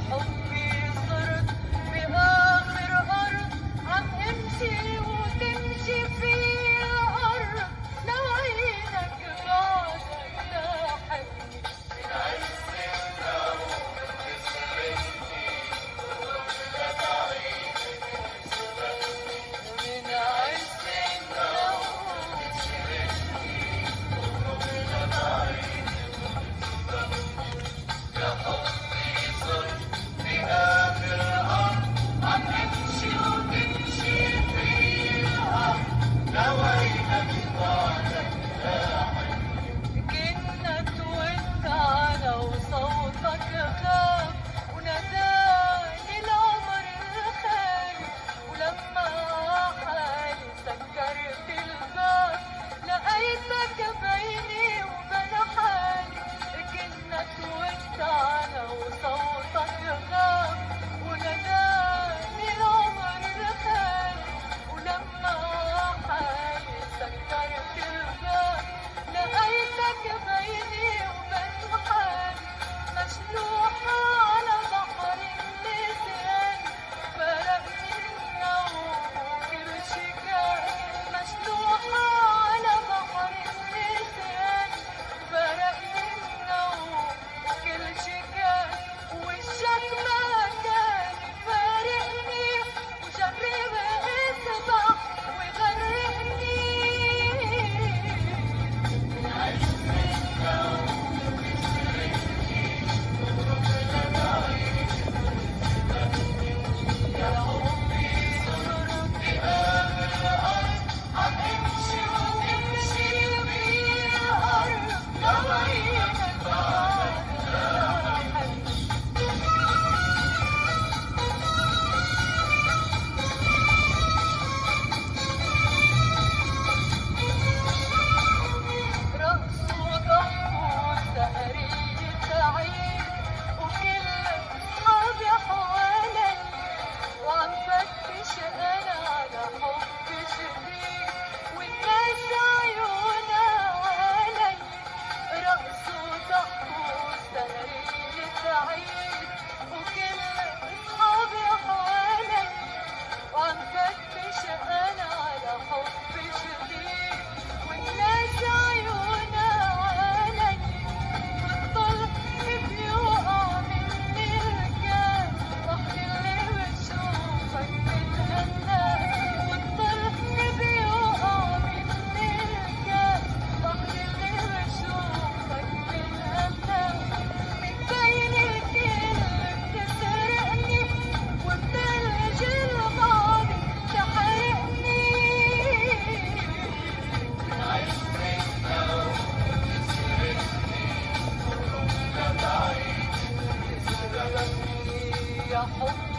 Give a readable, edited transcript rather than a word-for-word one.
حبي صرت بآخر أرض عم امشي وتمشي في الأرض لو عينك بعدك لاحقني من عز النوم بتسرقني وبدك عينك تسرقني من عز النوم بتسرقني وبدك عينك يا حبي صرت بآخر أرض عم امشي وتمشي في الأرض لو عينك بعدك لاحقني كنت وانت على وصوتك خاف وناداني العمر الخايف ولما حالي سكرت الباب لقيتك بيني وبين حالي كنت وانت على وصوتك غاب وناداني العمر الخايف ولما حالي سكرت الباب لقيتك بيني وبين حالي مشلوحة على بحر النسيان فرقني النوم وكل شي كان مشلوحة على بحر النسيان فرقني النوم وكل شي كان وشك ما كان يفارقني وجرب اسبح ويغرقني من عز النوم بتسرقني وبدك عينك تسرقني يا حبي صرت بآخر أرض عم امشي وتمشي في الأرض لو عينك بعدك لاحقني رقص وضحك وسهرية عيد وكل أصحابي حوالي وعم فتش أنا على حب جديد والناس عيونها علي رقص وضحك وسهرية عيد وكل أصحابي حوالي وعم فتش أنا على حب جديد والناس عيونها علي بتضل بيوقع مني الكاس وحدي اللي بتشوفك بتهنى بتضل بيوقع مني الكاس وحدي اللي بتشوفك بتهنى من بين الكل بتسرقني وبتلج الماضي تحرقني من عز النوم بتسرقني وبدك عينك تسرقني يا حب